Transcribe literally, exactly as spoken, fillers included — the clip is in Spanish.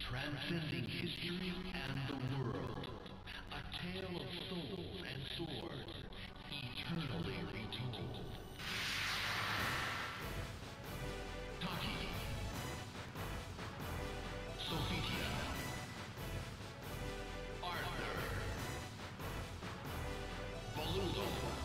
transcending history and the world. A tale of souls and swords, eternally retold. Taki, Sophia, Arthur, Volulo.